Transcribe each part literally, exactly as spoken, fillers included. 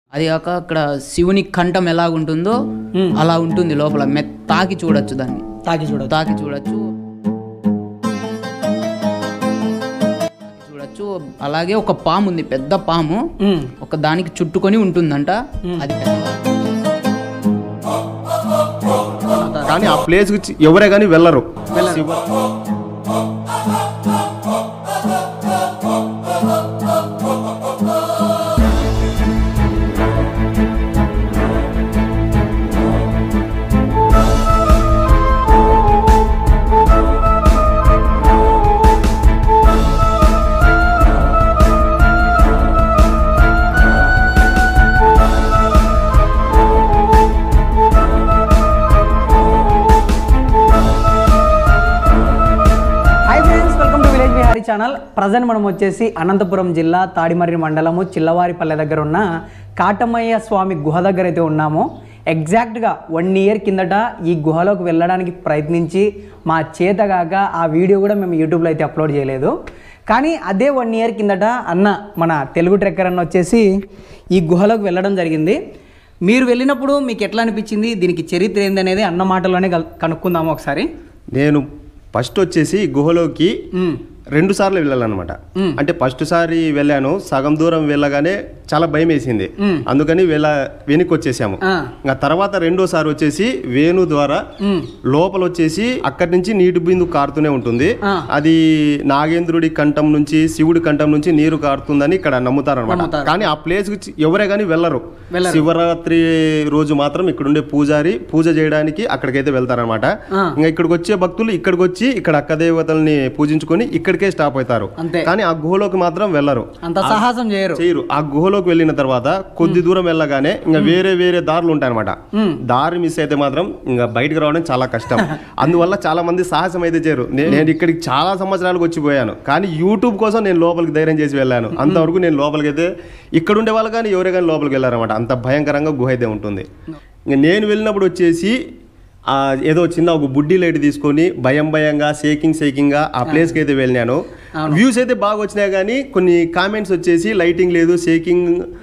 అది కాక అక్కడ శివుని కంఠం ఎలా ఉంటుందో అలా ఉంటుంది లోపల. మె తాకి చూడొచ్చు, దాన్ని తాకి చూడొచ్చు తాకి చూడొచ్చు చూడొచ్చు అలాగే ఒక పాము ఉంది, పెద్ద పాము, ఒక దానికి చుట్టుకొని ఉంటుందంట. అది కానీ ఆ ప్లేస్ ఎవరే కానీ వెళ్ళరు. ఛానల్ ప్రజెంట్ మనం వచ్చేసి అనంతపురం జిల్లా తాడిమర్రి మండలము చిల్లవారిపల్లె దగ్గర ఉన్న కాటమయ్య స్వామి గుహ దగ్గర అయితే ఉన్నాము. ఎగ్జాక్ట్గా వన్ ఇయర్ కిందట ఈ గుహలోకి వెళ్ళడానికి ప్రయత్నించి మా చేతగాక ఆ వీడియో కూడా మేము యూట్యూబ్లో అయితే అప్లోడ్ చేయలేదు. కానీ అదే వన్ ఇయర్ కిందట అన్న మన తెలుగు ట్రెక్కర్ అన్న వచ్చేసి ఈ గుహలోకి వెళ్ళడం జరిగింది. మీరు వెళ్ళినప్పుడు మీకు ఎట్లా అనిపించింది, దీనికి చరిత్ర ఏందనేది అన్న మాటలోనే కనుక్కుందాము ఒకసారి. నేను ఫస్ట్ వచ్చేసి గుహలోకి రెండు సార్లు వెళ్ళాలన్నమాట. అంటే ఫస్ట్ సారి వెళ్ళాను, సగం దూరం వెళ్ళగానే చాలా భయం వేసింది, అందుకని వెళ్ళ వెనక్కి వచ్చేసాము. ఇంకా తర్వాత రెండోసారి వచ్చేసి వేణు ద్వారా లోపల వచ్చేసి అక్కడి నుంచి నీటి బిందు కారుతూనే ఉంటుంది. అది నాగేంద్రుడి కంఠం నుంచి శివుడి కంఠం నుంచి నీరు కారుతుందని ఇక్కడ నమ్ముతారు అనమాట. కానీ ఆ ప్లేస్ ఎవరే కానీ వెళ్ళరు. శివరాత్రి రోజు మాత్రం ఇక్కడ ఉండే పూజారి పూజ చేయడానికి అక్కడికైతే వెళ్తారనమాట. ఇంకా ఇక్కడికి వచ్చే భక్తులు ఇక్కడికి వచ్చి ఇక్కడ అక్క దేవతల్ని పూజించుకొని ఇక్కడికే స్టాప్ అవుతారు. కానీ ఆ గుహలోకి మాత్రం వెళ్ళరు, అంత సాహసం చేయరు చేయరు. ఆ గుహలోకి వెళ్ళిన తర్వాత కొద్ది దూరం వెళ్ళగానే ఇంకా వేరే వేరే దారులు ఉంటాయి అనమాట. దారి మిస్ అయితే మాత్రం ఇంకా బయటకు రావడం చాలా కష్టం. అందువల్ల చాలా మంది సాహసం అయితే చేయరు. నేను ఇక్కడికి చాలా సంవత్సరాలకు వచ్చిపోయాను, కానీ యూట్యూబ్ కోసం నేను లోపలికి ధైర్యం చేసి వెళ్ళాను. అంతవరకు నేను లోపలికి అయితే ఇక్కడ ఉండే వాళ్ళు కానీ ఎవరే కానీ లోపలికి వెళ్ళారనమాట. అంత భయంకరంగా గుహ అయితే ఉంటుంది. నేను వెళ్ళినప్పుడు వచ్చేసి ఏదో చిన్న ఒక బుడ్డి లైట్ తీసుకొని భయం భయంగా షేకింగ్ షేకింగ్గా ఆ ప్లేస్కి అయితే వెళ్ళినాను. వ్యూస్ అయితే బాగా వచ్చినాయి, కానీ కొన్ని కామెంట్స్ వచ్చేసి లైటింగ్ లేదు, షేకింగ్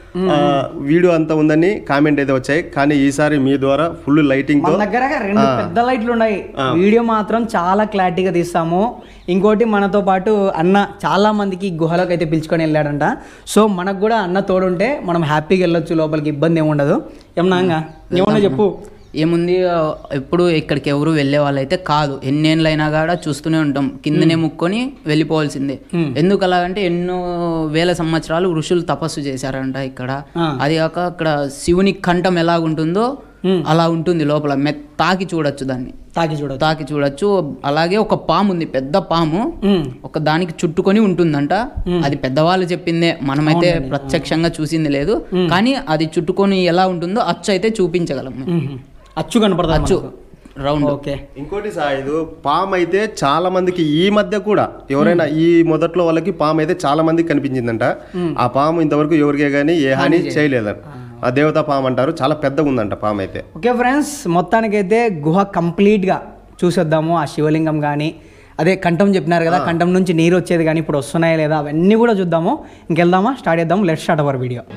వీడియో అంతా ఉందని కామెంట్ అయితే వచ్చాయి. కానీ ఈసారి మీ ద్వారా ఫుల్ లైటింగ్ తో దగ్గర రెండు పెద్ద లైట్లు ఉన్నాయి. వీడియో మాత్రం చాలా క్లారిటీగా తీస్తాము. ఇంకోటి మనతో పాటు అన్న చాలా మందికి గుహలోకి అయితే పిలుచుకొని వెళ్ళాడంట. సో మనకు కూడా అన్న తోడుంటే మనం హ్యాపీగా వెళ్ళొచ్చు, లోపలికి ఇబ్బంది ఏమి ఉండదు. ఏమన్నా ఏమన్నా చెప్పు. ఏముంది, ఎప్పుడు ఇక్కడికి ఎవరు వెళ్ళే వాళ్ళైతే కాదు. ఎన్నేళ్ళైనా కూడా చూస్తూనే ఉంటాం, కిందనే ముక్కొని వెళ్ళిపోవాల్సిందే. ఎందుకు అలాగంటే ఎన్నో వేల సంవత్సరాలు ఋషులు తపస్సు చేశారంట ఇక్కడ. అది కాక అక్కడ శివుని కంఠం ఎలా ఉంటుందో అలా ఉంటుంది లోపల. మె తాకి చూడొచ్చు, దాన్ని తాకి చూడొచ్చు తాకి చూడొచ్చు అలాగే ఒక పాము ఉంది, పెద్ద పాము, ఒక దానికి చుట్టుకొని ఉంటుందంట. అది పెద్దవాళ్ళు చెప్పిందే, మనమైతే ప్రత్యక్షంగా చూసింది లేదు. కానీ అది చుట్టుకొని ఎలా ఉంటుందో అచ్చు అయితే చూపించగలం. అచ్చు కనపడదు, అచ్చు రౌండ్. ఓకే. ఇంకోటి సాయిదు, పాము అయితే చాలా మందికి ఈ మధ్య కూడా ఎవరైనా ఈ మొదట్లో వాళ్ళకి పాము అయితే చాలా మందికి కనిపించిందంట. ఆ పాము ఇంతవరకు ఎవరికే కానీ ఏ హాని చేయలేదంట. ఆ దేవతా పాము అంటారు, చాలా పెద్దగా ఉందంట పాము అయితే. ఓకే ఫ్రెండ్స్, మొత్తానికైతే గుహ కంప్లీట్గా చూసేద్దాము. ఆ శివలింగం కానీ అదే కంఠం చెప్పినారు కదా, కంఠం నుంచి నీరు వచ్చేది కానీ ఇప్పుడు వస్తున్నాయా లేదా అవన్నీ కూడా చూద్దాము. ఇంకెళ్దామా, స్టార్ట్ చేద్దాము. Let's start our video.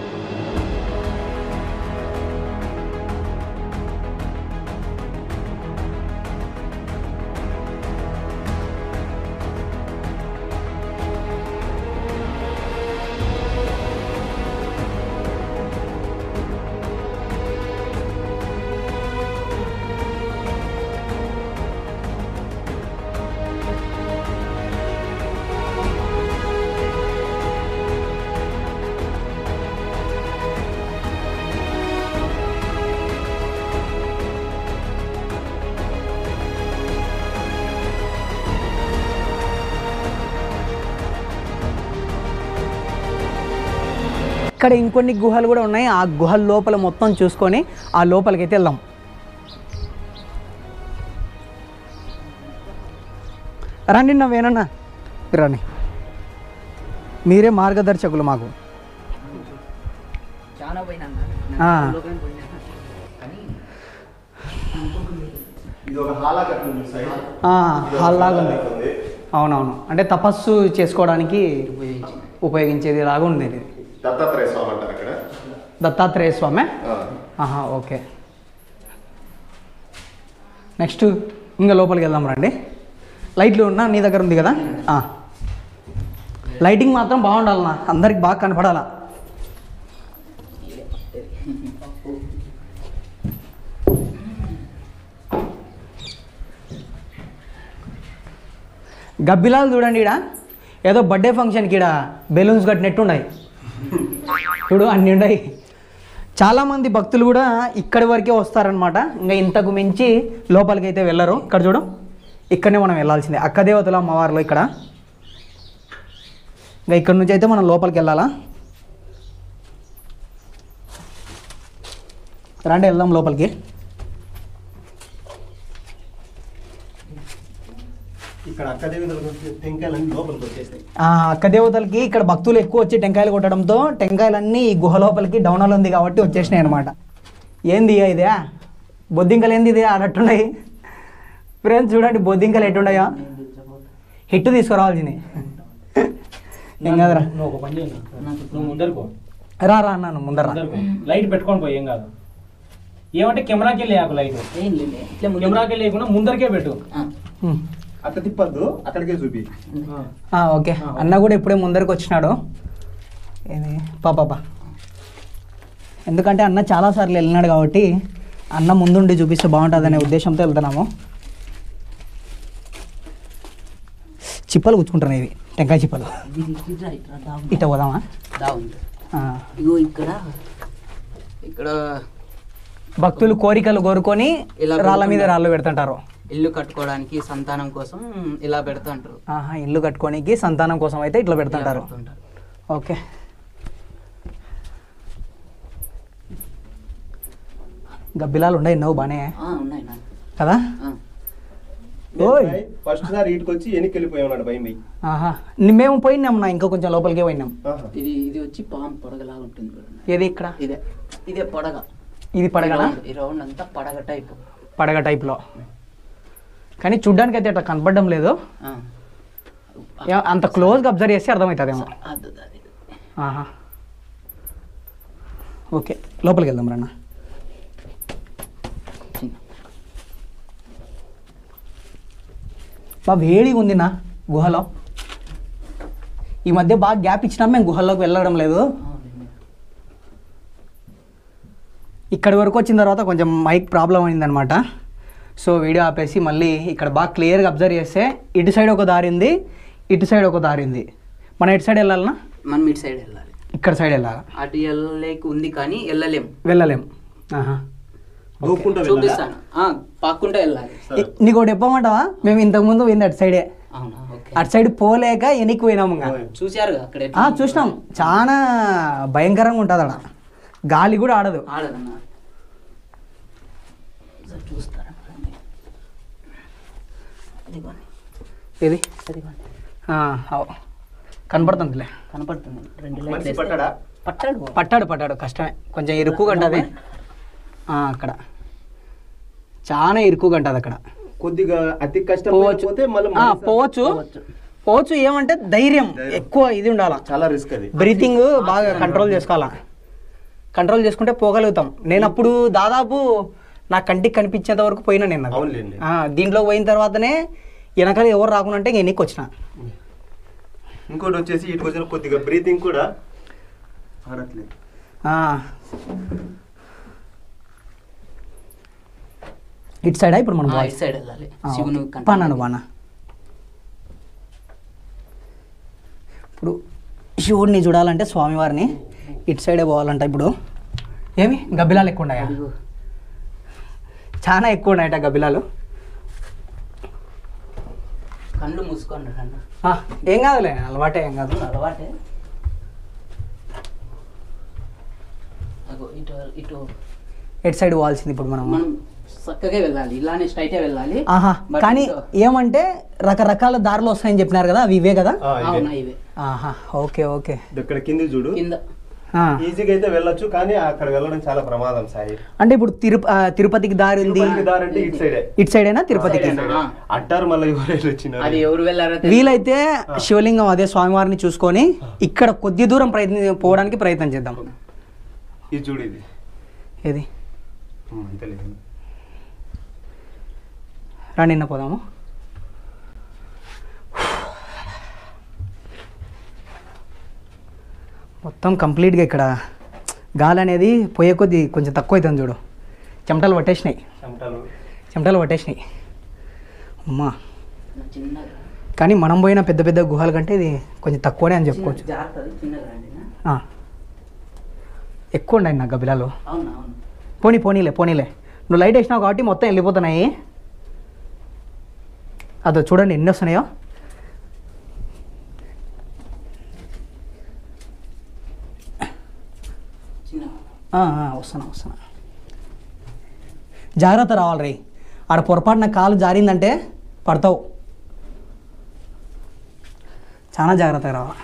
ఇక్కడ ఇంకొన్ని గుహలు కూడా ఉన్నాయి. ఆ గుహల లోపల మొత్తం చూసుకొని ఆ లోపలికి అయితే వెళ్దాం. రండి నవ్వేనన్నా, రండి, మీరే మార్గదర్శకులు మాకు. హాల్ లాగా ఉంది. అవునవును, అంటే తపస్సు చేసుకోవడానికి ఉపయోగించేది లాగా ఉంది. దత్తాత్రేయ స్వామి అంటారు అక్కడ. దత్తాత్రేయ స్వామి. ఆహా, ఓకే. నెక్స్ట్ ఇంకా లోపలికి వెళ్దాం రండి. లైట్లు ఉన్నా నీ దగ్గర ఉంది కదా, లైటింగ్ మాత్రం బాగుండాలన్నా, అందరికి బాగా కనపడాలా. గబ్బిలాలు చూడండి, ఈడ ఏదో బర్త్డే ఫంక్షన్కి ఈడ బెలూన్స్ కట్టినట్టు ఉన్నాయి చూడు, అన్నీ ఉన్నాయి. చాలామంది భక్తులు కూడా ఇక్కడి వరకే వస్తారనమాట, ఇంకా ఇంతకు మించి లోపలికి అయితే వెళ్ళరు. ఇక్కడ చూడు, ఇక్కడనే మనం వెళ్ళాల్సిందే, అక్క దేవతల అమ్మవారిలో ఇక్కడ. ఇంకా ఇక్కడ నుంచి అయితే మనం లోపలికి వెళ్ళాలా. రండి వెళ్దాం లోపలికి. ఇక్కడ అక్క దేవతలకి టెంకాయలన్నీ లోపలికి వచ్చేస్తాయి. అక్క దేవతలకి ఇక్కడ భక్తులు ఎక్కువ వచ్చి టెంకాయలు కొట్టడంతో టెంకాయలన్నీ ఈ గుహ లోపలికి డౌన్లో ఉంది కాబట్టి వచ్చేసినాయి అనమాట. ఏంది ఇదే బొద్దింకలు, ఏంది ఇదే ఆడట్టున్నాయి ఫ్రెండ్స్, చూడండి బొద్దింకలు ఎట్టున్నాయో. హిట్ తీసుకురావాల్సింది ఏం కాదురా, నువ్వు ముందరుకో రా రా అన్నాను ముందర. లైట్ పెట్టుకొని పోయి ఏం కాదు. ఏమంటే కెమెరాకి వెళ్ళి లైట్ కెమెరాకి లేకుండా ముందరికే పెట్టు. అట్ట తిప్పద్దు, అక్కడికే చూపి. ఓకే, అన్న కూడా ఇప్పుడే ముందరికి వచ్చినాడు. ఏది పాపా, ఎందుకంటే అన్న చాలాసార్లు వెళ్ళినాడు కాబట్టి అన్న ముందుండి చూపిస్తే బాగుంటుంది అనే ఉద్దేశంతో వెళ్తున్నాము. చిప్పలు గుచ్చుకుంటున్నాయి ఇవి, టెంకాయ చిప్పలు. ఇట్ట పోదామా? ఇగో ఇక్కడ ఇక్కడ భక్తులు కోరికలు కోరుకొని రాళ్ళ మీద రాళ్ళు పెడుతుంటారు. ఇల్లు కట్టుకోవడానికి, సంతానం కోసం ఇలా పెడుతుంటారు. ఆహా, ఇల్లు కట్టుకోనికి సంతానం కోసం అయితే ఇట్లా పెడుతుంటారు. ఓకే, గబ్బిలాలు ఉన్నాయి ఎన్నో బానే ఉన్నాయి కదా. ఓయ్ ఫస్ట్ సారి ఇటుకు వచ్చి ఎనికి వెళ్ళిపోయాడు భయం పోయి. ఆహా, మేము పోయినాం నా, ఇంకా కొంచెం లోపలికే పోయినాం. ఇది ఇది వచ్చి పాము పడగలాగా ఉంటుంది. ఏది ఇక్కడ? ఇదే ఇదే పడగ. ఇది పడగనా? ఈ రౌండ్ అంతా పడగ టైప్. పడగ టైప్లో, కానీ చూడ్డానికి అయితే అట్లా కనపడడం లేదు. అంత క్లోజ్గా అబ్జర్వ్ చేస్తే అర్థమవుతుందేమో. ఆహా, ఓకే లోపలికి వెళ్దాం రన్న. బాగా వేడిగా ఉంది నా గుహలో. ఈ మధ్య బాగా గ్యాప్ ఇచ్చినా మేము గుహల్లోకి వెళ్ళడం లేదు. ఇక్కడి వరకు వచ్చిన తర్వాత కొంచెం మైక్ ప్రాబ్లం అయిందనమాట. సో వీడియో ఆపేసి మళ్ళీ ఇక్కడ బాగా క్లియర్గా అబ్జర్వ్ చేస్తే ఇటు సైడ్ ఒక దారి ఉంది, ఇటు సైడ్ ఒక దారి ఉంది. మనం ఇటు సైడ్ వెళ్ళాలన్నా? మనం ఇటు సైడ్ వెళ్ళాలి. ఇక్కడ సైడ్ వెళ్ళాలి. అటు వెళ్ళలేక ఉంది కానీ వెళ్ళలేం. వెళ్ళలేం. ఆహా, చూపిస్తాను. పాక్కుంటూ వెళ్ళాలి. నీకు ఒకటి చెప్పమంటావా? మేము ఇంతకుముందు పోయింది అటు సైడే. అవునా? ఓకే. అటు సైడ్ పోలేక ఎనికి పోయినాము. చూసారు అక్కడ? చూసినాం, చాలా భయంకరంగా ఉంటుంది అక్కడ, గాలి కూడా ఆడదు. ఆడదన్నా చూస్తారా? ఏది కనపడుతుందిలే, కనపడుతుంది. రెండు మనిషి పట్టాడా? పట్టాడు పట్టాడు పట్టాడు కష్టమే, కొంచెం ఇరుక్కుగా ఉంటుంది అక్కడ, చాలా ఇరుక్కుగా ఉంటుంది అక్కడ. కొద్దిగా అతి కష్టం పోవచ్చు పోవచ్చు పోవచ్చు ఏమంటే ధైర్యం ఎక్కువ, ఇది ఉండాలా, చాలా రిస్క్ అది. బ్రీతింగ్ బాగా కంట్రోల్ చేసుకోవాలా, కంట్రోల్ చేసుకుంటే పోగలుగుతాం. నేను అప్పుడు దాదాపు నా కంటికి కనిపించేంత వరకు పోయినా నేను. దీంట్లో పోయిన తర్వాతనే వెనకాల ఎవరు రాకుండా అంటే ఇంక ఎన్నికి వచ్చిన. ఇంకోటి వచ్చేసి ఇటు వచ్చిన కొద్దిగా బ్రీతింగ్ కూడా ఆడట్లేదు. ఇటు సైడా ఇప్పుడు మనం? ఇటు సైడ్ వెళ్ళాలి. పన్నాను బానా. ఇప్పుడు శివుడిని చూడాలంటే స్వామివారిని ఇటు సైడే పోవాలంట. ఇప్పుడు ఏమి గబ్బిలాలు ఎక్కువ ఉన్నాయా? చాలా ఎక్కువ ఉన్నాయట గబ్బిలాలు. కళ్ళు మూసుకోండి అన్న. ఏం కాదులే, అలవాటే, ఏం కాదు, అలవాటే. ఇటు ఇటు ఎటు సైడ్ పోవాల్సింది ఇప్పుడు మనం? మనం చక్కగా వెళ్ళాలి, ఇలానే స్ట్రైటే వెళ్ళాలి. ఆహా, కానీ ఏమంటే రకరకాల దారులు వస్తాయని చెప్పినారు కదా, అవి ఇవే కదా? అవునా, ఇవే. ఆహా, ఓకే ఓకే. ఇక్కడ కింద చూడు, కింద ఈజీగా అయితే వెళ్ళొచ్చు, కానీ అక్కడ వెళ్ళడం చాలా ప్రమాదం సాయి. అంటే ఇప్పుడు తిరుప తిరుపతికి దారి ఉంది, ఇటు సైడేనా తిరుపతికి అంటారు. మళ్ళీ ఎవరైనా వచ్చినారు, అది ఎవరు వెళ్ళారో వీలైతే శివలింగం అదే స్వామివారిని చూసుకొని ఇక్కడ కొద్ది దూరం ప్రయత్నం పోవడానికి ప్రయత్నం చేద్దాం. ఇది చూడు ఇది ఏది అంతేలేదు రా నిన్న పోదాము. మొత్తం కంప్లీట్గా ఇక్కడ గాలి అనేది పోయే కొద్దీ కొంచెం తక్కువ అవుతుంది చూడు. చెమటలు పట్టేసినాయి చెమటలు చెమటలు పట్టేసినాయి అమ్మా. చిన్నగా కానీ మనం పోయిన పెద్ద పెద్ద గుహల కంటే ఇది కొంచెం తక్కువనే అని చెప్పుకోవచ్చు. జాగ్రత్త చిన్నగా రండి. ఆ. ఎక్కువ ఉండండి నా గబిలాలు. అవునా అవును. పోనీ పోనీలే పోనీలే నువ్వు లైట్ వేసినావు కాబట్టి మొత్తం వెళ్ళిపోతున్నాయి. అదో చూడండి ఎన్ని వస్తున్నాయో. చిన్నగా వస్తున్నా వస్తున్నా జాగ్రత్త రావాలి రే. ఆడ పొరపాటున కాలు జారిందంటే పడతావు. చాలా జాగ్రత్తగా రావాలి.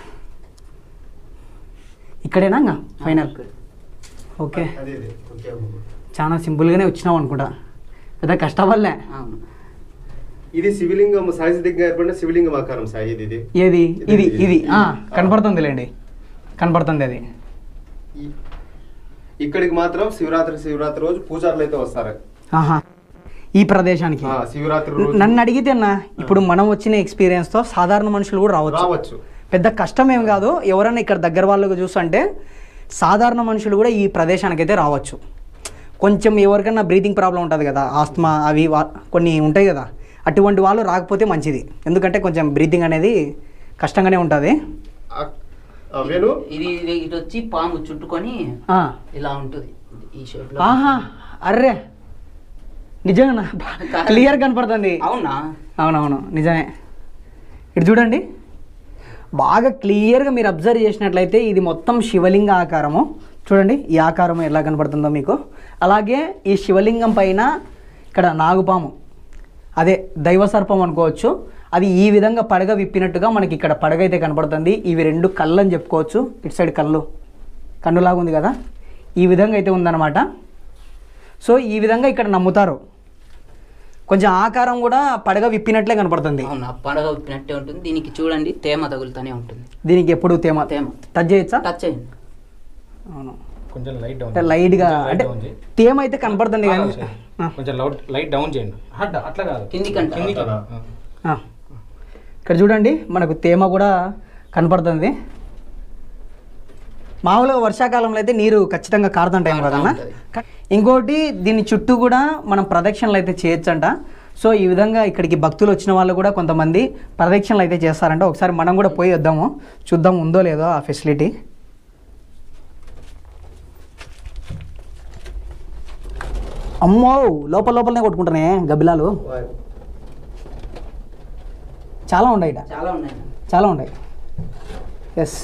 ఇక్కడేనా ఇంకా ఫైనల్? ఓకే అదే అదే ఓకే చాలా సింపుల్గానే వచ్చినావు అనుకుంటా. పెద్ద కష్టపడలే. అవును. ఇది శివలింగం సైజ్ దగ్గర ఏర్పడిన శివలింగం ఆకారం సాయి ఇది ఇది ఏది ఇది ఇది ఆ, కనపడుతుందిలేండి కనపడుతుంది అది. ఈ- ఇక్కడికి మాత్రం శివరాత్రి శివరాత్రి రోజు పూజారులు అయితే వస్తారు. ఆహా ఈ ప్రదేశానికి ఆ, శివరాత్రి రోజు నన్ను అడిగితే అన్న ఇప్పుడు మనం వచ్చిన ఎక్స్పీరియన్స్తో సాధారణ మనుషులు కూడా రావచ్చు. రావచ్చు. పెద్ద కష్టం ఏం కాదు. ఎవరన్నా ఇక్కడ దగ్గర వాళ్ళకు చూస్తుంటే సాధారణ మనుషులు కూడా ఈ ప్రదేశానికి అయితే రావచ్చు. కొంచెం ఎవరికన్నా బ్రీతింగ్ ప్రాబ్లం ఉంటుంది కదా, ఆస్మా అవి వా- కొన్ని ఉంటాయి కదా, అటువంటి వాళ్ళు రాకపోతే మంచిది. ఎందుకంటే కొంచెం బ్రీతింగ్ అనేది కష్టంగానే ఉంటుంది. ఆ- ఆ, వేణు ఇది ఇది ఇటు వచ్చి పాము చుట్టుకొని ఆ. ఇలా ఉంటుంది ఈ షేప్ లో. ఆహా అర్రే నిజంగా క్లియర్ కనపడుతుంది. అవునా? అవునవును నిజమే. ఇటు చూడండి బాగా క్లియర్గా మీరు అబ్జర్వ్ చేసినట్లయితే ఇది మొత్తం శివలింగ ఆకారము. చూడండి ఈ ఆకారం ఎలా కనపడుతుందో మీకు. అలాగే ఈ శివలింగం పైన ఇక్కడ నాగుపాము, అదే దైవ సర్పం అనుకోవచ్చు, అది ఈ విధంగా పడగ విప్పినట్టుగా మనకి ఇక్కడ పడగ అయితే కనపడుతుంది. ఇవి రెండు కళ్ళు అని చెప్పుకోవచ్చు. ఇటు సైడ్ కళ్ళు కన్నులాగా ఉంది కదా, ఈ విధంగా అయితే ఉందన్నమాట. సో ఈ విధంగా ఇక్కడ నమ్ముతారు. కొంచెం ఆకారం కూడా పడగ విప్పినట్లే కనపడుతుంది. అవునా? పడగ ఉప్పినట్టే ఉంటుంది. దీనికి చూడండి తేమ తగులుతూనే ఉంటుంది. దీనికి ఎప్పుడు తేమ తేమ టచ్ చేయొచ్చా? టచ్ చేయండి. అవును కొంచెం లైట్ డౌన్ అంటే లైట్గా కొంచెం అంటే లైట్ డౌన్ చేయి. తేమ అయితే కనపడుతుంది కానీ ఆ, కొంచెం లౌడ్ లైట్ డౌన్ చేయండి. అట్లా అట్లా కాదు కిందికంట. కిందికి. ఆ. ఇక్కడ చూడండి మనకు తేమ కూడా కనపడుతుంది. మామూలుగా వర్షాకాలంలో అయితే నీరు ఖచ్చితంగా కారుతుంటాం కదన్నా. ఇంకోటి దీని చుట్టూ కూడా మనం ప్రదక్షిణలు అయితే చేయొచ్చంట. సో ఈ విధంగా ఇక్కడికి భక్తులు వచ్చిన వాళ్ళు కూడా కొంతమంది ప్రదక్షిణలు అయితే చేస్తారంట. ఒకసారి మనం కూడా పోయి వద్దాము, చూద్దాం ఉందో లేదో ఆ ఫెసిలిటీ. అమ్మో లోపల లోపలనే కొట్టుకుంటానే గబ్బిలాలు చాలా ఉన్నాయి ఇట, చాలా ఉన్నాయి. చాలా ఉన్నాయి. ఎస్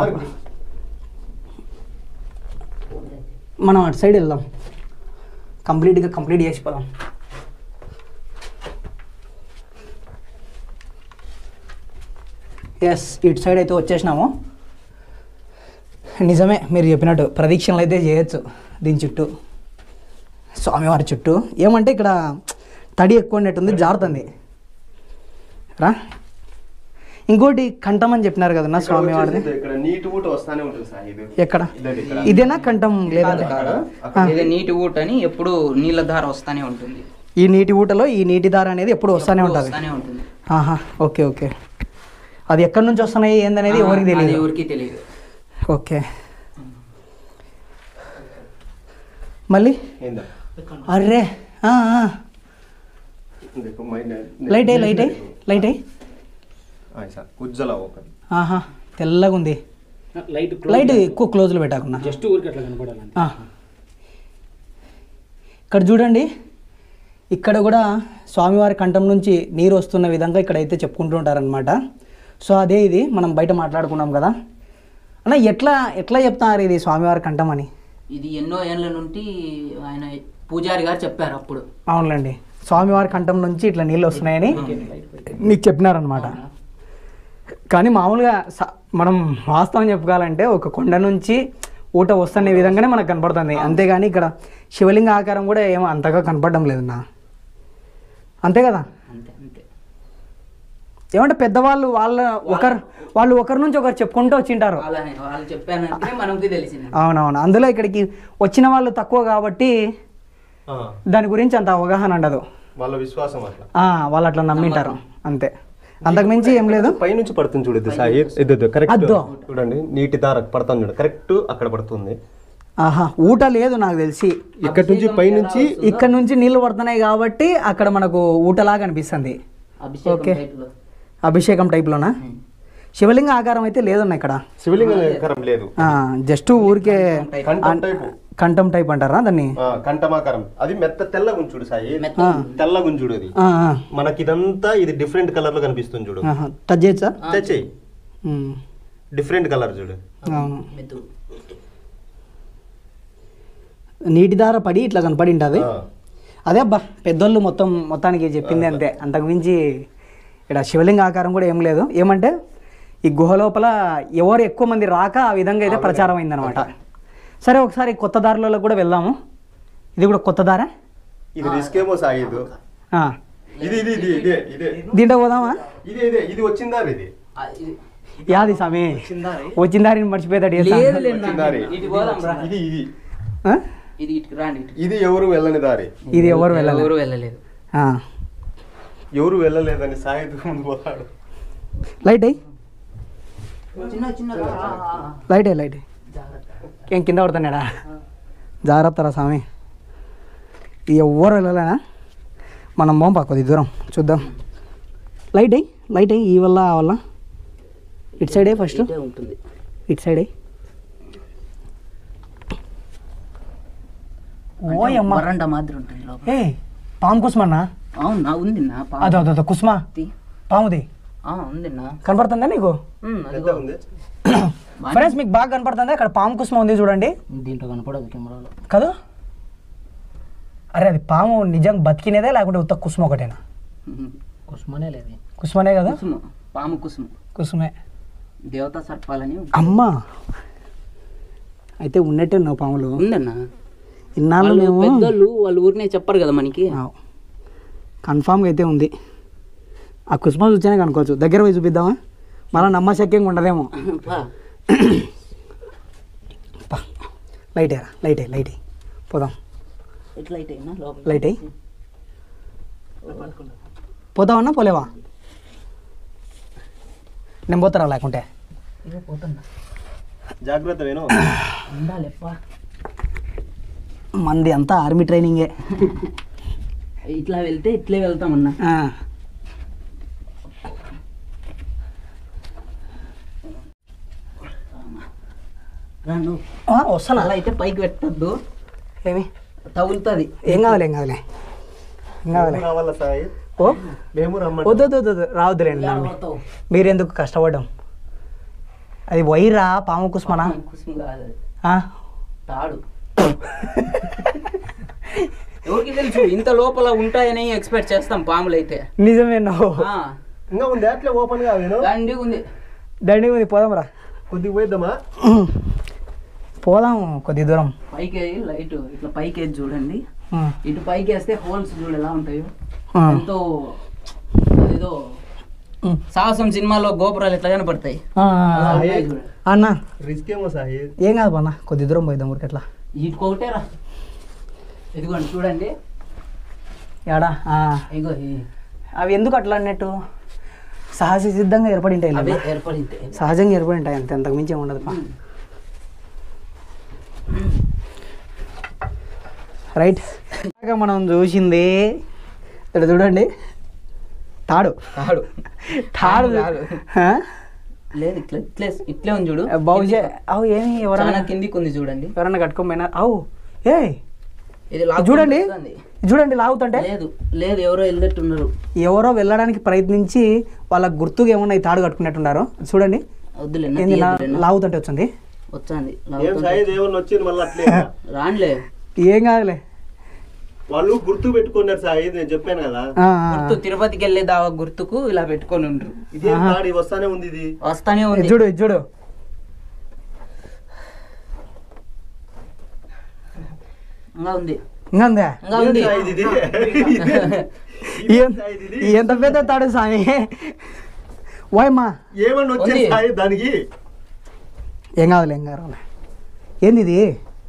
మనం అటు సైడ్ వెళ్దాం, కంప్లీట్గా కంప్లీట్ చేసిపోదాం. ఎస్ ఇటు సైడ్ అయితే వచ్చేసినాము. నిజమే మీరు చెప్పినట్టు ప్రదక్షిణలు అయితే చేయొచ్చు దీని చుట్టూ, స్వామివారి చుట్టూ. ఏమంటే ఇక్కడ తడి ఎక్కువ ఉన్నట్టుంది, జారుతుంది రా. ఇంకోటి కంఠం అని చెప్పినారు కదన్నా స్వామివారిది. ఇక్కడ నీటి ఊట వస్తానే ఉంటుంది సాయి ఇది. ఎక్కడ ఇదండి ఇక్కడ. ఇదేనా కంఠం? లేదంటే ఇది నీటి ఊట అని ఎప్పుడు నీళ్ళ ధార వస్తానే ఉంటుంది. ఈ నీటి ఊటలో ఈ నీటి దార అనేది ఎప్పుడు వస్తానే ఉంటుంది. వస్తానే ఉంటుంది. ఆహా ఓకే ఓకే. అది ఎక్కడి నుంచి వస్తున్నాయి ఏందనేది ఎవరికి అది తెలియదు. ఎవరికి తెలియదు. ఓకే మళ్ళీ ఏందా? అర్రే ఆ, ఆ. देखो मैंने లైట్ అయ్యి లైట్ అయ్యి లైట్ అయ్యి ऐसा उज्जला ఒకటి. ఆహా తెల్లగా ఉంది. లైట్ లైట్ ఎక్కువ క్లోజ్లో పెట్టాకున్నా. జస్ట్ ఊరికి అట్లా కనపడాలంటే. ఆ. ఇక్కడ చూడండి, ఇక్కడ కూడా స్వామివారి కంఠం నుంచి నీరు వస్తున్న విధంగా ఇక్కడైతే చెప్పుకుంటూ ఉంటారనమాట. సో అదే ఇది మనం బయట మాట్లాడుకున్నాం కదా అన్న. ఎట్లా ఎట్లా చెప్తున్నారు ఇది స్వామివారి కంఠం అని? ఇది ఎన్నో ఏళ్ళ నుండి ఆయన పూజారి గారు చెప్పారు అప్పుడు. అవునులేండి, స్వామివారి కంఠం నుంచి ఇట్లా నీళ్ళు వస్తున్నాయని మీకు చెప్పినారనమాట. కానీ మామూలుగా స- మనం వాస్తవం చెప్పుకోవాలంటే ఒక కొండ నుంచి ఊట వస్తున్న విధంగానే మనకు కనపడుతుంది. అంతేగాని ఇక్కడ శివలింగ ఆకారం కూడా ఏమో అంతగా కనపడడం లేదన్నా, అంతే కదా. అంతే అంతే. ఏమంటే పెద్దవాళ్ళు వాళ్ళ ఒకరు వాళ్ళు ఒకరి నుంచి ఒకరు చెప్పుకుంటూ వచ్చింటారు. వాళ్ళని వాళ్ళు చెప్పానంటే మనకి తెలిసింది. అవునవును, అందులో ఇక్కడికి వచ్చిన వాళ్ళు తక్కువ కాబట్టి దాని గురించి అంత అవగాహన ఉండదు. వాళ్ళ విశ్వాసం అట్లా, వాళ్ళు అట్లా నమ్మింటారు అంతే, అంతకుమించి ఏం లేదు. పైనుంచి పడుతుంది చూడద్దు సాయి, కరెక్ట్ చూడండి, నీటి దార పడుతుంది చూడండి, కరెక్ట్ అక్కడ పడుతుంది. ఆహా, ఊట లేదు నాకు తెలిసి, ఇక్కడ నుంచి పైనుంచి ఇక్కడ నుంచి నీళ్లు పడుతున్నాయి కాబట్టి అక్కడ మనకు ఊటలాగా అనిపిస్తుంది. ఓకే, అభిషేకం టైప్లోనా? శివలింగ ఆకారం అయితే లేదన్న ఇక్కడ, శివలింగ ఆకారం లేదు, జస్ట్ ఊరికే కంఠం టైప్ అంటారా దాన్ని? కంఠమాకారం, అది మెత్త తెల్ల గుంచుడు సాయి, తెల్ల గుంచుడు అది. మనకి ఇదంతా ఇది డిఫరెంట్ కలర్ లో కనిపిస్తుంది చూడు, టచ్ చేయొచ్చా? టచ్ చేయి, డిఫరెంట్ కలర్ చూడు. అవును, నీటి దార పడి ఇట్లా కనపడి ఉంటుంది. అదే అబ్బా పెద్దోళ్ళు మొత్తం మొత్తానికి చెప్పింది అంతే, అంతకు మించి ఇక్కడ శివలింగ ఆకారం కూడా ఏం లేదు. ఏమంటే ఈ గుహ లోపల ఎవరు ఎక్కువ మంది రాక ఆ విధంగా అయితే ప్రచారం అయిందనమాట. సరే ఒకసారి కొత్త దారిలో కూడా వెళ్దాము. ఇది కూడా కొత్త దారా? ఇది రిస్క్ ఏమో సాగిదు, ఇది ఇది ఇది ఇదే ఇదే దీంట్లో పోదామా? ఇదే ఇదే ఇది వచ్చిందారి, ఇది యాది స్వామి వచ్చిన దారిని మర్చిపోతాడు. ఇది ఇది ఇది ఎవరు వెళ్ళని దారి, ఇది ఎవరు వెళ్ళలేదు, ఎవరు వెళ్ళలేదు, ఎవరు వెళ్ళలేదని సాయిదు ముందు పోతాడు. లైట్ అయ్యి లైట్ అయ్యి లైట్ ఏం కింద పడుతున్నాడా? జాగ్రత్తరా స్వామి, ఇది ఎవరు వెళ్ళలేనా? మనం పోంపా కొద్ది దూరం చూద్దాం. లైట్ అయ్యి లైట్ అయ్యి ఈ వల్ల ఆ వల్ల ఇటు సైడ్ అయ్యి ఫస్ట్ ఉంటుంది, ఇటు సైడ్ అయ్యి. ఓ అమ్మ వరండా మాదిరి ఉంటుంది లోపల. ఏ పాము కుస్మన్నా? అవునా, ఉంది నా అదో అదో కుస్మా పాముది ఉందిన్నా, కనపడుతుందా నీకు? ఫ్రెండ్స్ మీకు బాగా కనపడుతుంది, అక్కడ పాము కుస్మ ఉంది చూడండి. దీంట్లో కనపడదు కెమెరాలో కదా? అరే అది పాము నిజంగా బతికినేదే లేకుంటే ఉత్త కుస్మ ఒకటేనా? కుసుమనే లేదు, కుస్మనే కదా? పాము కుసుమ, కుసుమే దేవతా సర్పాలని. అమ్మా అయితే ఉన్నట్టే నువ్వు పాములు ఉందన్నా. ఇన్నాళ్ళు మేము పెద్దోళ్ళు వాళ్ళు ఊరినే చెప్పరు కదా మనకి, కన్ఫామ్గా అయితే ఉంది. ఆ కుస్మ చూచానే కనుకోవచ్చు, దగ్గర పోయి చూపిద్దామా? మళ్ళీ నమ్మశక్యంగా ఉండదేమో. లైట్ అయ్యరా, లైట్ అయ్యి లైట్ అయ్యి పోదాం. లైట్ అయ్యి పోతావన్నా పోలేవా? నేను పోతారా లేకుంటే? జాగ్రత్త వేణు, మంది అంతా ఆర్మీ ట్రైనింగే. ఇట్లా వెళ్తే ఇట్లే వెళ్తామన్నా. వస్తాను. అలా అయితే పైకి పెట్టద్దు, ఏమి తగులుతుంది. ఏం కావాలి ఏం కావాలి ఏం కావాలి? ఓ వద్దు వద్దు వద్దు రావద్దులేండి, మీరెందుకు కష్టపడ్డాం. అది వైరా పాము కుస్మనా? కుసుమ కాదు, తాడు. ఎవరికి తెలుసు ఇంత లోపల ఉంటాయని ఎక్స్పెక్ట్ చేస్తాం పాములు అయితే. నిజమే, నువ్వు ఇంకా ఉంది అట్లే ఓపెన్ గా దండి ఉంది, దండి ఉంది, పోదాం రా. కొద్దిగా పోయిద్దామా? పోదాం కొద్ది దూరం. పైకి లైట్ ఇట్లా పైకి వేసి చూడండి, ఇటు పైకి వేస్తే హోల్స్ చూడు ఎలా ఉంటాయో. ఎంతో అదేదో సాహసం సినిమాలో గోపురాలు ఎట్లా కనపడతాయి అన్న. రిస్క్ ఏమో సాయి, ఏం కాదు అన్న, కొద్ది దూరం పోయిద్దాం ఊరికి. ఎట్లా ఇటుకొకటే రా, ఇదిగోండి చూడండి. ఏడా ఇగో అవి ఎందుకు అట్లా అన్నట్టు సహజ సిద్ధంగా ఏర్పడి ఉంటాయి, ఏర్పడి సహజంగా ఏర్పడి ఉంటాయి అంతే, అంతకు మించి ఉండదు. రైట్, మనం చూసింది ఇక్కడ చూడండి, తాడు తాడు తాడు లేదు, ఇట్లా ఇట్లే ఇట్లే ఉంది చూడు. బహుశా అవు ఏమి ఎవరైనా కిందికి ఉంది చూడండి, ఎవరైనా కట్టుకోమైనా. అవు ఏ ఇది చూడండి చూడండి లాగుతుంటే. లేదు లేదు ఎవరో వెళ్ళట్టున్నారు, ఎవరో వెళ్ళడానికి ప్రయత్నించి వాళ్ళ గుర్తుగా ఏమన్నా ఈ తాడు కట్టుకున్నట్టున్నారు చూడండి. వద్దులే లాగుతుంటే వచ్చింది వచ్చింది రాన్లే, ఏం కాదులే. వాళ్ళు గుర్తు పెట్టుకున్నారు సాయి, నేను చెప్పాను కదా, గుర్తు తిరుపతికి వెళ్ళే దావా గుర్తుకు ఇలా పెట్టుకొని ఉండ్రు. ఇదే తాడి వస్తానే ఉంది, ఇది వస్తానే ఉంది చూడు చూడు. ఇంకా ఉంది ఇంకా ఉందా? ఇంకా ఉంది. ఎంత పెద్ద తాడు స్వామి, వాయమ్మా ఏమన్నా వచ్చే సాయి దానికి ఏం కావాలి ఏం కావాలి ఏంది ఇది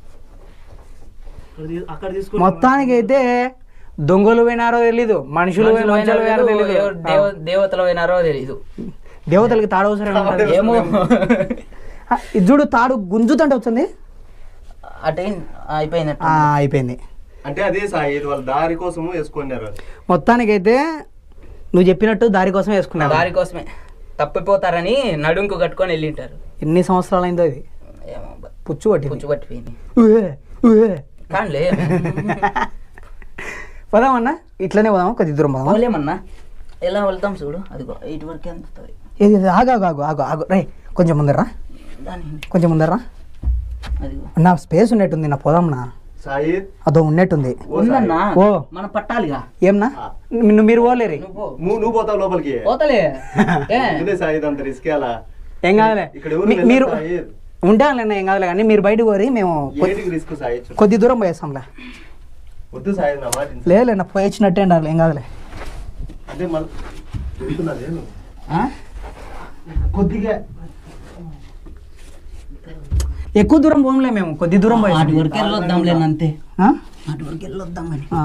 అక్కడ తీసుకుని మొత్తానికి అయితే దొంగలు పోయినారో తెలీదు మనుషులు పోయి- మనుషులు పోయినారో తెలీదు దేవతలు పోయినారో తెలియదు. దేవతలకి తాడు అవసరం ఉండదు. ఏమో ఆ, ఇది చూడు తాడు గుంజుతుంటే వచ్చింది అటే అయిపోయినట్టు. ఆ, అయిపోయింది. అంటే అదే సాయి ఇది వాళ్ళ దారి కోసము వేసుకున్నారు. మొత్తానికైతే నువ్వు చెప్పినట్టు దారి కోసం వేసుకున్నావు. దారి కోసమే తప్పిపోతారని నడుంకు కట్టుకొని వెళ్ళింటారు. ఎన్ని సంవత్సరాలు అయిందో ఇది ఏమో బ- పుచ్చు పట్టి పుచ్చు పట్టిపోయింది ఉహే, ఉహే. కానిలే. పోదామన్నా ఇట్లనే పోదామా కొద్ది దూరం పోదామా పోలేమన్నా ఎలా వెళ్తాం చూడు, అదిగో ఇటు వరకే అందుతుంది. ఏది ఇది? ఆగు ఆగు ఆగు ఆగు ఆగు రే కొంచెం ముందరా దాని కొంచెం ముందరా అదిగో నా స్పేస్ ఉన్నట్టుంది నా పోదాంనా సాయి అదో ఉన్నట్టుంది ఉందన్నా, ఓ మనం పట్టాలిగా. ఏమన్నా నిన్ను మీరు పోలేరు నువ్వు పో. నువ్వు నువ్వు పోతావు లోపలికి. పోతలే ఏ? ఇదే సాయి అంత రిస్క్ అలా ఏం కాదులే ఇక్కడ ఎవరు మీ- మీరు వెళ్ళరు సాయి. ఉంటానులేండి ఏం కాదులే కానీ మీరు బయటకు పోరి మేము కొ- ఏంటికి రిస్క్ సాయి? కొద్ది దూరం పోయేస్తాంలే వద్దు సాయి నా మాట విను. లేదు నా పోయొచ్చినట్టే ఉండాలి ఏం కాదులే అంటే మళ్ళీ వెళ్తున్నది నేను. ఆ? కొద్దిగా ఎక్కువ దూరం పోంలే మేము కొద్ది దూరం అటు పోయేస్తాం వరకు వెళ్ళొద్దాంలే అంతే. ఆ? అటు వరకు వెళ్ళొద్దాం అని. ఆ.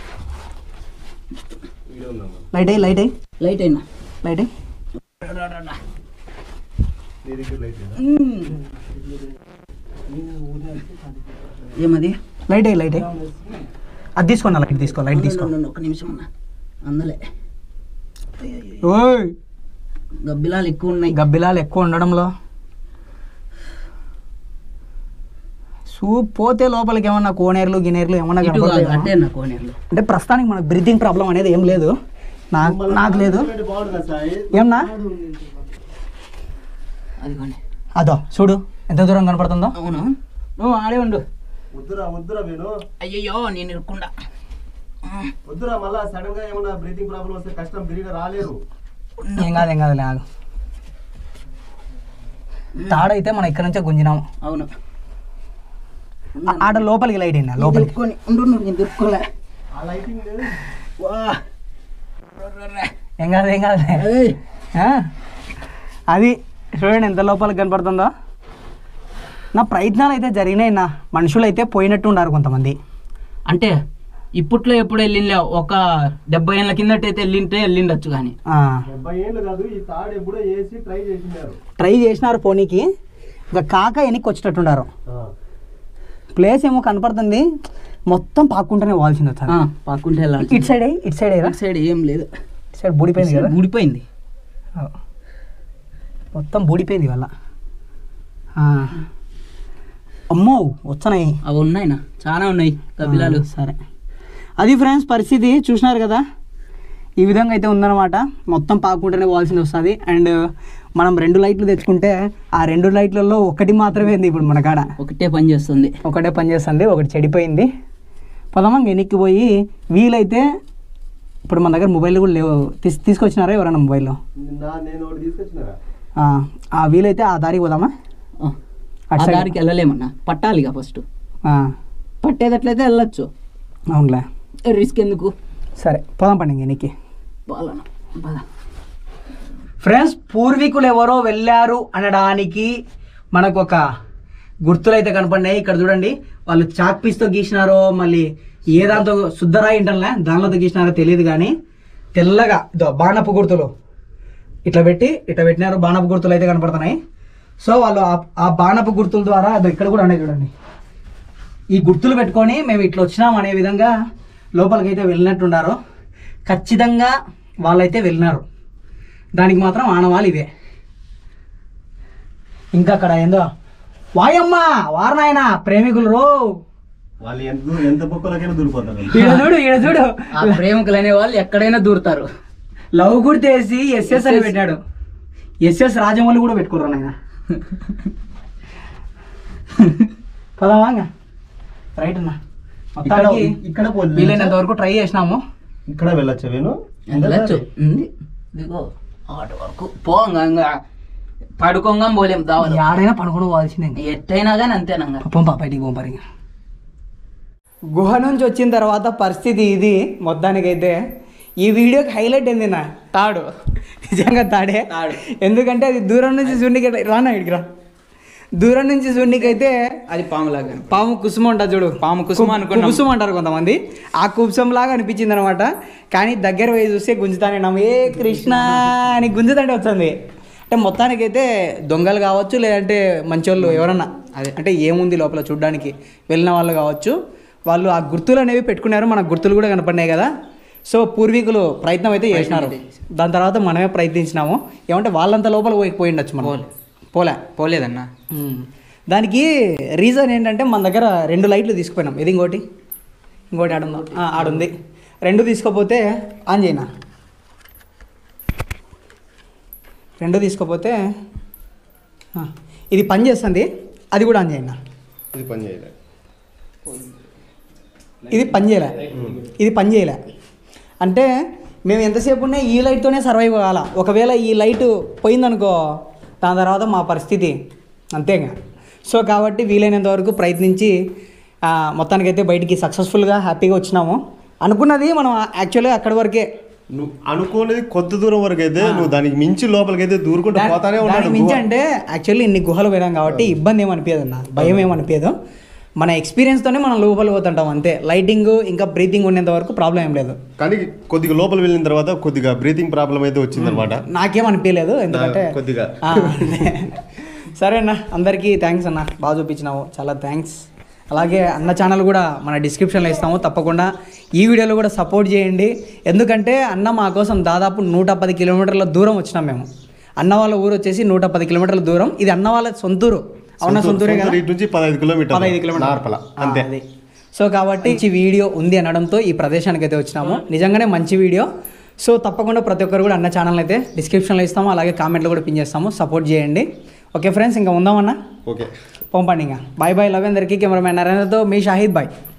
ఇక్కడ ఉందమ్మా. లైట్ అయ్యి లైట్ అయ్యి లైట్ అయినా లైట్ అయ్యి నీ దగ్గర లైట్ లేదా? ఏమది లైట్ అయ్యి లైట్ అయ్యి అది తీసుకోండి లైట్ తీసుకో లైట్ తీసుకో ఉండు, ఉండు, ఒక్క నిమిషం అన్న. అందులే ఓయ్ గబ్బిలాలు ఎక్కువ ఉన్నాయి. గబ్బిలాలు ఎక్కువ ఉండడంలో సూ పోతే లోపలికి ఏమన్నా కోనేరులు గినేర్లు ఏమన్నా ఇటు కాదు, కనపడతాయేమో. అట్టే నా కోనేరులో. అంటే ప్రస్తుతానికి మనకు బ్రీతింగ్ ప్రాబ్లం అనేది ఏం లేదు నాకు నాకు లేదు అంటే బాగుంటుందా సాయి? ఏమన్నా అదిగోండి. అదో చూడు ఎంత దూరం కనపడుతుందో అవును, నువ్వు ఆడే ఉండు. వద్దురా వద్దురా వేణు అయ్యయ్యో నేను ఇరుక్కుండా. వద్దురా మళ్ళా సడన్ గా ఏమన్నా బ్రీతింగ్ ప్రాబ్లం వస్తే కష్టం తిరిగి రాలేరు. ఏం కాదు ఏం కాదులే ఆగు తాడైతే మనం ఇక్కడ నుంచే గుంజినాము అవును, ఆ- ఆడ లోపలికి లైట్ అయినా లోపలికి దిరుక్కొని ఉండు, ఉండు, నేను దిరుక్కోలే. ఆ లైటింగ్ లేదు. వా. ఏం కాదు ఏం కాదులే ఏయ్. ఆ? అది చూడండి ఎంత లోపలికి కనపడుతుందో నా ప్రయత్నాలు అయితే జరిగినాయి నా మనుషులు అయితే పోయినట్టు ఉన్నారు కొంతమంది అంటే ఇప్పట్లో ఎప్పుడు వెళ్ళిండే ఒక డెబ్బై ఏళ్ళ కిందటైతే వెళ్ళింటే వెళ్ళిండొచ్చు కానీ ఆ. డెబ్బై ఏళ్ళు కాదు ఈ తాడు ఎప్పుడో వేసి ట్రై చేసినారు. ట్రై చేసినారు పోనీకి ఇంకా కాక వెనక్కి వచ్చేటట్టున్నారు ప్లేస్ ఏమో కనపడుతుంది మొత్తం పాక్కుంటూనే పోవాల్సింది సార్ పాకుంటే వెళ్ళాలి. ఇటు సైడ్ ఇటు సైడ్ ఇటు సైడ్ ఏం లేదు, ఇటు సైడ్ బూడిపోయింది కదా ఊడిపోయింది. ఆ. మొత్తం బూడిపోయింది వల్ల అమ్మో వచ్చనాయి అవి ఉన్నాయినా, చాలా ఉన్నాయి కబిలాలు. సరే అది ఫ్రెండ్స్ పరిస్థితి చూసినారు కదా ఈ విధంగా అయితే ఉందన్నమాట మొత్తం పాకుంటూనే పోవాల్సింది వస్తుంది అండ్ మనం రెండు లైట్లు తెచ్చుకుంటే ఆ రెండు లైట్లలో ఒకటి మాత్రమే ఉంది ఇప్పుడు మన కాడ ఒకటే పని చేస్తుంది. ఒకటే పని చేస్తుంది ఒకటి చెడిపోయింది పదమా వెనక్కి పోయి వీలైతే ఇప్పుడు మన దగ్గర మొబైల్ కూడా లేవు తీసు తీసుకొచ్చినారా ఎవరైనా మొబైల్లో నా నేను ఒకటి తీసుకొచ్చినారా? ఆ వీలైతే ఆ దారికి పోదామా ఆ, ఆ అటు సైడ్. దారికి వెళ్ళలేమన్నా, పట్టాలిగా ఫస్ట్. ఆ, పట్టేటట్లయితే వెళ్ళొచ్చు, అవునులే రిస్క్ ఎందుకు. సరే పోదాం పండి వెనక్కి పోవాలన్నా పద. ఫ్రెండ్స్ పూర్వీకులు ఎవరో వెళ్ళారు అనడానికి మనకు ఒక గుర్తులు అయితే కనపడినాయి ఇక్కడ చూడండి వాళ్ళు చాక్ పీస్తో గీసినారో మళ్ళీ ఏ దాంతో శుద్ధరాయి ఇంటర్లే దానిలో గీసినారో తెలియదు కానీ తెల్లగా ఇదో బాణపు గుర్తులు ఇట్లా పెట్టి ఇట్లా పెట్టినారు బాణపు గుర్తులు అయితే కనపడుతున్నాయి సో వాళ్ళు ఆ- ఆ బాణపు గుర్తుల ద్వారా అదో ఇక్కడ కూడా ఉన్నాయి చూడండి ఈ గుర్తులు పెట్టుకొని మేము ఇట్లా వచ్చినాం అనే విధంగా లోపలికి అయితే వెళ్ళినట్టున్నారు ఖచ్చితంగా వాళ్ళైతే వెళ్ళినారు దానికి మాత్రం ఆనవాళ్ళు ఇవే ఇంకా అక్కడ ఏందో వాయమ్మ వారనాయన ప్రేమికులు రో వాళ్ళు ఎంత దూరం ఎంత బొక్కలకైనా దూరిపోతారు. ఈడ చూడు ఈడ చూడు ఆ ప్రేమికులు అనే వాళ్ళు ఎక్కడైనా దూరుతారు. లవ్ గుర్తేసి ఎస్ఎస్ అని పెట్టాడు ఎస్ఎస్ రాజమౌళి కూడా పెట్టుకోరు నాయన పదామా రైట్ అన్న మొత్తానికి ఇక్కడ- ఇక్కడ పోలే. వీలైనంత వరకు ట్రై చేసినాము ఇక్కడ వెళ్ళొచ్చా వేణు? వెళ్ళచ్చు. ఉంది. ఇదిగో ఆటు వరకు పోంగా ఇంకా పడుకోంగా పోలేం దావలు. ఆడైనా పడుకోవడం పోవాల్సిందే ఇంకా. ఎట్టయినా కానీ అంతేనంగా. పంపా బయటికి పంపారు ఇంకా గుహ నుంచి వచ్చిన తర్వాత పరిస్థితి ఇది మొత్తానికైతే ఈ వీడియోకి హైలైట్ ఏంది నా తాడు, నిజంగా తాడే తాడు. ఎందుకంటే అది దూరం నుంచి చూడనికి రానా ఇక్కడికి రా, దూరం నుంచి చూడనికి అయితే అది పాములాగా పాము కుసుమ ఉంటుంది చూడు, పాము కుసుమ అనుకున్నాం. కుసుమ అంటారు కొంతమంది, ఆ కుసుమ లాగా అనిపించింది అనమాట. కానీ దగ్గర పోయి చూస్తే గుంజుతానే నమ్మ ఏ కృష్ణ అని గుంజుతంటే వచ్చింది. అంటే మొత్తానికైతే దొంగలు కావచ్చు, లేదంటే మంచోళ్ళు ఎవరన్నా అదే అంటే ఏముంది లోపల చూడడానికి వెళ్ళిన వాళ్ళు కావచ్చు, వాళ్ళు ఆ గుర్తులు అనేవి పెట్టుకున్నారు. మనకు గుర్తులు కూడా కనపడినాయి కదా. సో పూర్వీకులు ప్రయత్నం అయితే చేసినారు, దాని తర్వాత మనమే ప్రయత్నించినాము. ఏమంటే వాళ్ళంత లోపల పోయి పోయి ఉండొచ్చు మనం, పోలే పోలేదన్నా. దానికి రీజన్ ఏంటంటే మన దగ్గర రెండు లైట్లు తీసుకుపోయినాం. ఇది ఇంకోటి ఇంకోటి ఆడుందా, ఆడుంది. రెండు తీసుకోపోతే ఆన్ చేయనా, రెండు తీసుకోపోతే ఇది పని చేస్తుంది, అది కూడా ఆన్ చేయనా. ఇది పని చేయలే, ఇది పని చేయలే, ఇది పని చేయలే. అంటే మేము ఎంతసేపు ఉన్నా ఈ లైట్తోనే సర్వైవ్ కావాలా. ఒకవేళ ఈ లైట్ పోయిందనుకో దాని తర్వాత మా పరిస్థితి అంతేగా. సో కాబట్టి వీలైనంత వరకు ప్రయత్నించి మొత్తానికైతే బయటికి సక్సెస్ఫుల్గా హ్యాపీగా వచ్చినాము. అనుకున్నది మనం యాక్చువల్గా అక్కడి వరకే, నువ్వు అనుకోనేది కొద్ది దూరం వరకు అయితే నువ్వు దానికి మించి లోపలికి అయితే దూరుకుంటూ పోతానే ఉన్నాడు. మించి అంటే యాక్చువల్లీ ఇన్ని గుహలు పోయినాం కాబట్టి ఇబ్బంది ఏమనిపించదు అన్న, భయం ఏమనిపించదు. మన ఎక్స్పీరియన్స్తోనే మనం లోపల పోతుంటాం అంతే. లైటింగ్ ఇంకా బ్రీతింగ్ ఉండేంత వరకు ప్రాబ్లం ఏం లేదు. కానీ కొద్దిగా లోపల వెళ్ళిన తర్వాత కొద్దిగా బ్రీతింగ్ ప్రాబ్లం అయితే వచ్చిందనమాట. నాకేం అనిపించలేదు ఎందుకంటే కొద్దిగా. సరే అన్న, అందరికీ థ్యాంక్స్ అన్న, బాగా చూపించినావు, చాలా థ్యాంక్స్. అలాగే అన్న ఛానల్ కూడా మన డిస్క్రిప్షన్లో ఇస్తాము, తప్పకుండా ఈ వీడియోలో కూడా సపోర్ట్ చేయండి. ఎందుకంటే అన్న మా కోసం దాదాపు నూట పది కిలోమీటర్ల దూరం వచ్చినాం మేము. అన్న వాళ్ళ ఊరు వచ్చేసి నూట పది కిలోమీటర్ల దూరం, ఇది అన్న వాళ్ళ సొంతూరు. అవునా, సొంతూరే కదా, నుంచి పదహైదు కిలోమీటర్ పదహైదు కిలోమీటర్ల అంతే. సో కాబట్టి మంచి వీడియో ఉంది అనడంతో ఈ ప్రదేశానికి అయితే వచ్చినాము. నిజంగానే మంచి వీడియో. సో తప్పకుండా ప్రతి ఒక్కరు కూడా అన్న ఛానల్ అయితే డిస్క్రిప్షన్లో ఇస్తాము, అలాగే కామెంట్లో కూడా పిన్ చేస్తాము, సపోర్ట్ చేయండి. ఓకే ఫ్రెండ్స్, ఇంకా ఉందామన్నా, ఓకే పంపండి. ఇంకా బాయ్ బాయ్, లవ్ అందరికీ. కెమెరామ్యాన్ నారాయణతో మీ షాహిద్ బాయ్.